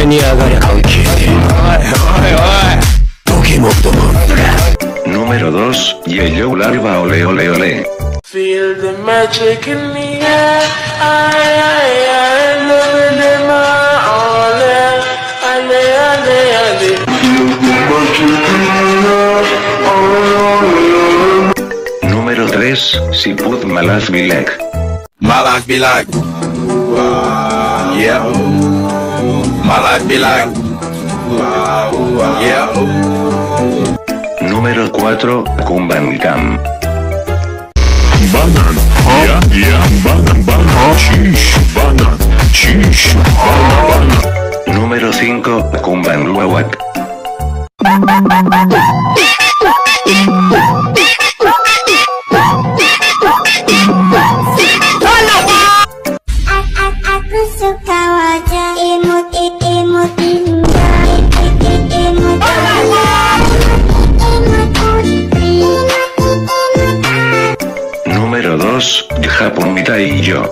に上がりゃ関係ねえ。時もっともんだ。 Número 2, Yellow Larva ole ole ole. Feel the magic in the air. I love them all. Ale, ale, ale. Feel the magic in the air. Número 3, Siput Malaz Bilek. My life be like, yeah. My life be like, yeah. Número 4, Kumbangam. Banan, yeah, banan, chish, banan. Número 5, Kumbangluawak. Aku suka wajah imut indah. Número 2, Japón Mitai y yo.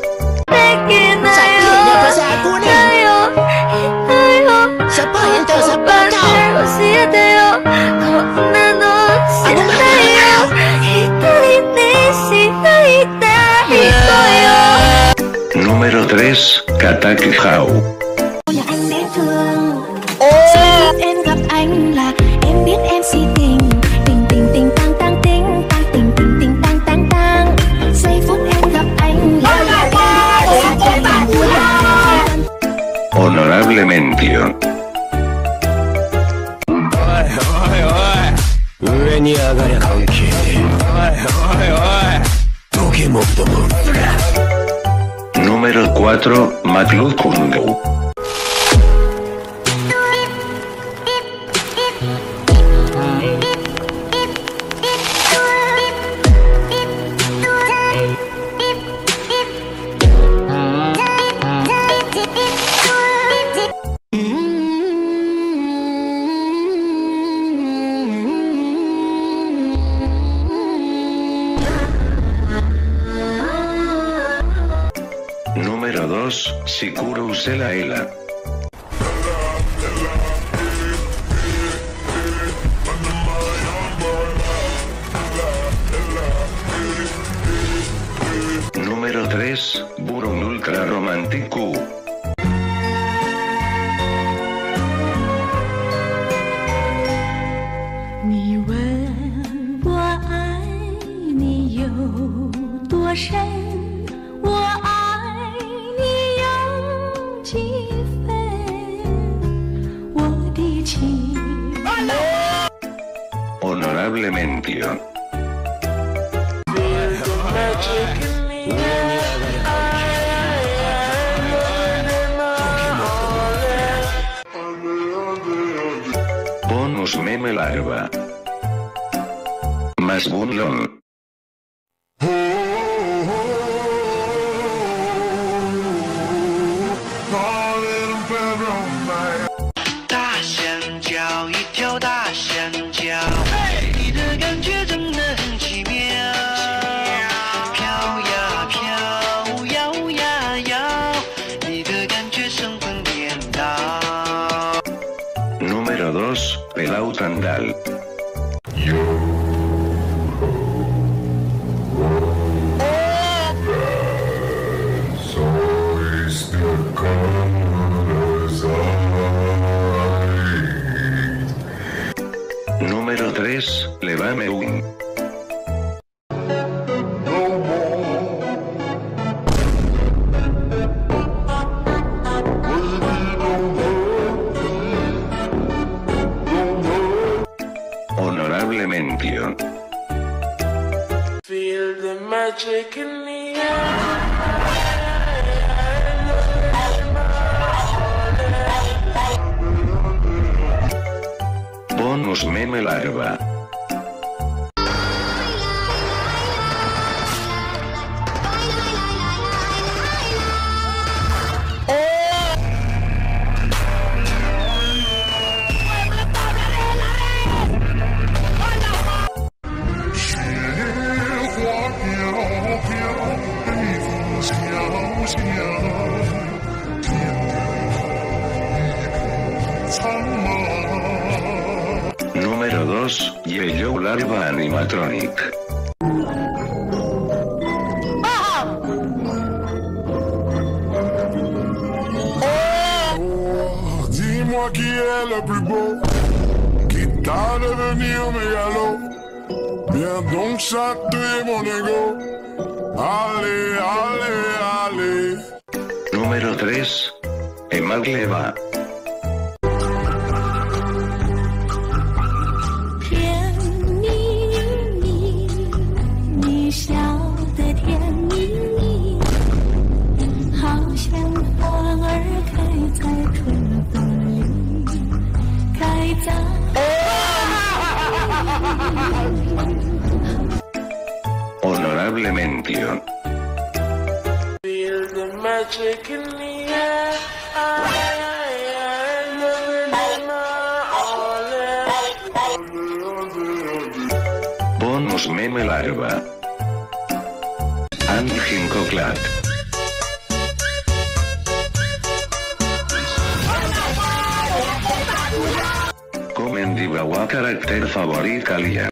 Número 3, Kataki Hao. Anh dễ thương. Em gặp anh là em biết em si tình. Tình tang tang tình tang tang tang. Giây phút em gặp anh là Honorable mention. 上に上がりゃ関係ねえ。時もっともんだ。 Número 4, Matlud Kungu. Número 2, Sikuru Usela Ela. Número 3, Burun Ultra Romantiku. Honorable mention. Bonus meme larva. Más bunlon. Número 2, Pelau Tandal. Número 3, Levame un. Honorable mention. Feel the magic in the air. Bonus meme larva. 2, Yellow Larva Animatronic. Dis-moi qui est le plus beau, qui t'a devenir mégalo. Viens donc chatouiller mon ego. Allez, allez, allez. Número 3. Emagleva. 甜蜜蜜，你笑得甜蜜蜜，好像花儿开在春风里，开在。 Honorable mention. Feel the magic in the air. I love it, Bonus meme larva. And Jincoclat. Comendibawa carácter favorito Kalia.